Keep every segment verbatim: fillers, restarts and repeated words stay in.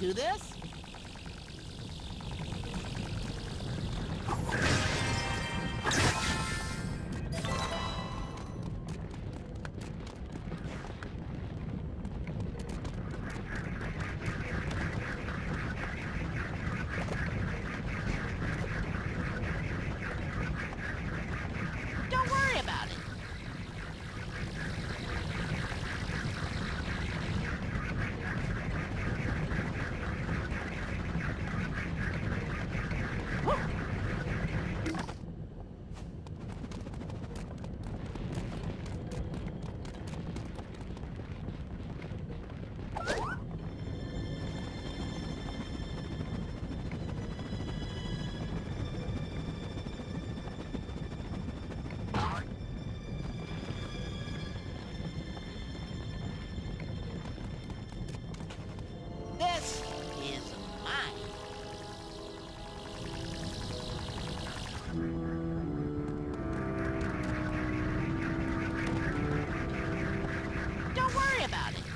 do this? Don't worry about it. This is mine. Don't worry about it.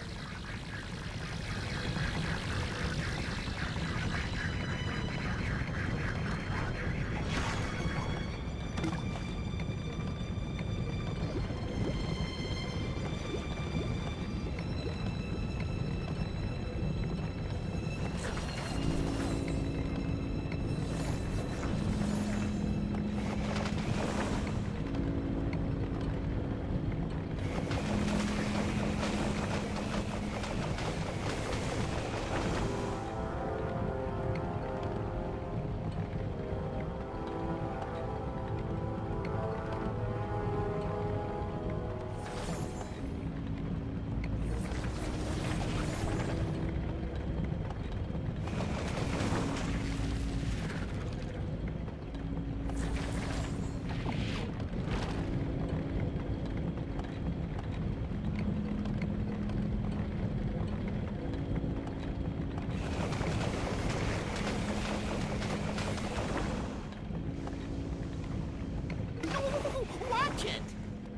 Watch it!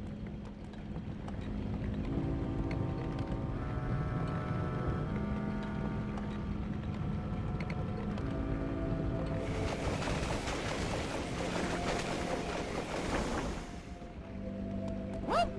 Whoop!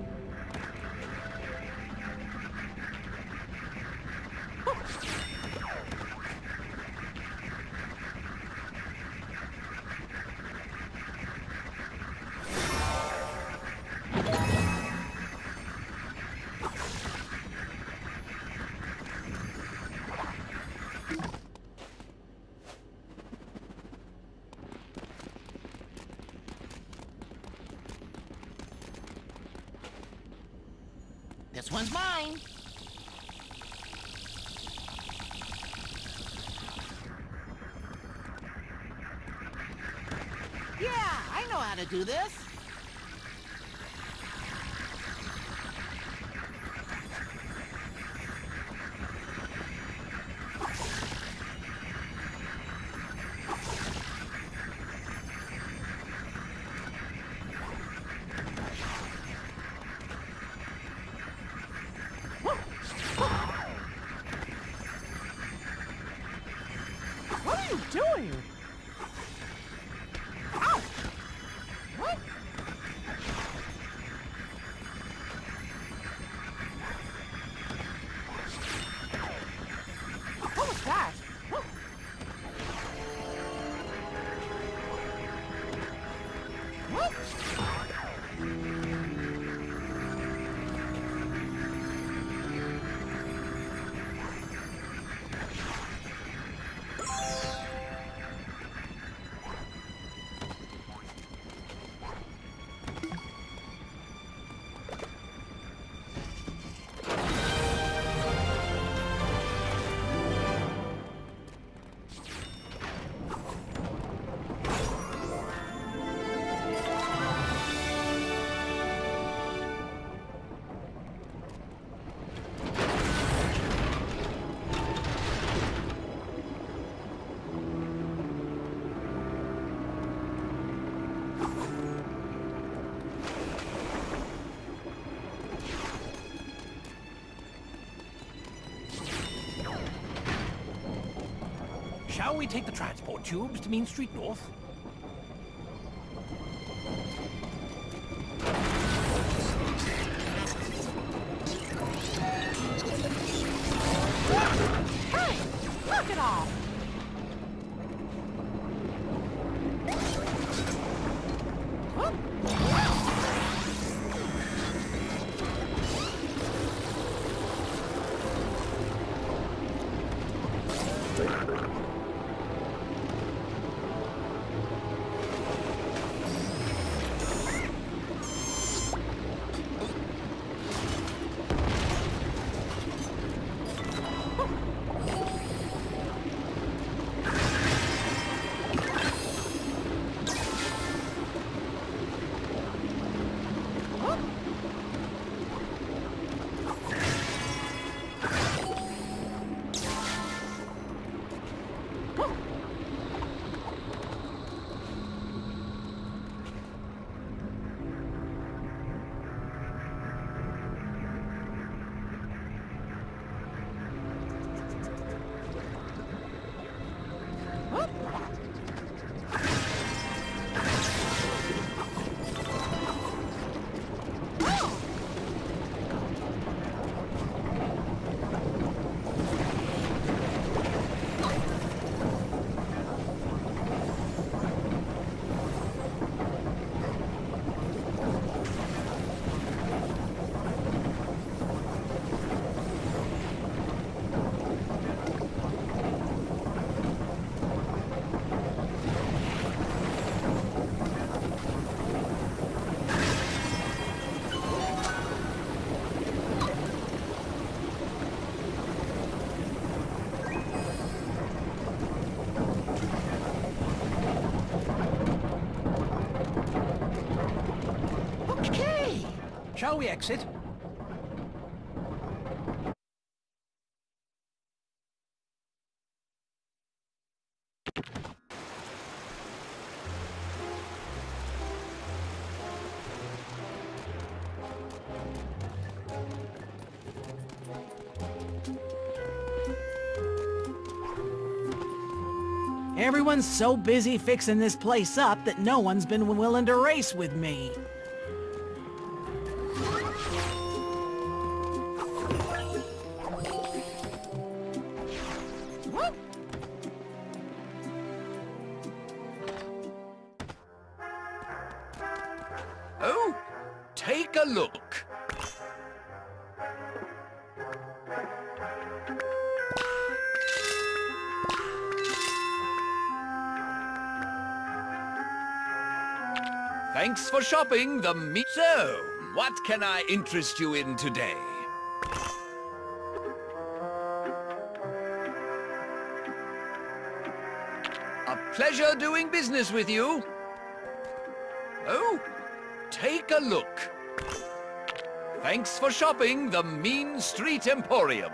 This one's mine. Yeah, I know how to do this. What are you doing? Ow! What? What was that? What? What? Shall we take the transport tubes to Mean Street North? Hey! Knock it off! Shall we exit? Everyone's so busy fixing this place up that no one's been willing to race with me. Oh, take a look. Thanks for shopping the meat. So, what can I interest you in today? A pleasure doing business with you. Oh, take a look. Thanks for shopping the Mean Street Emporium.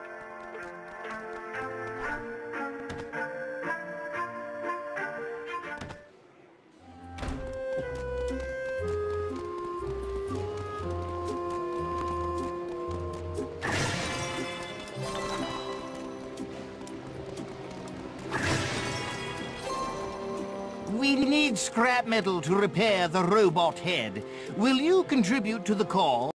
We need scrap metal to repair the robot head. Will you contribute to the cause?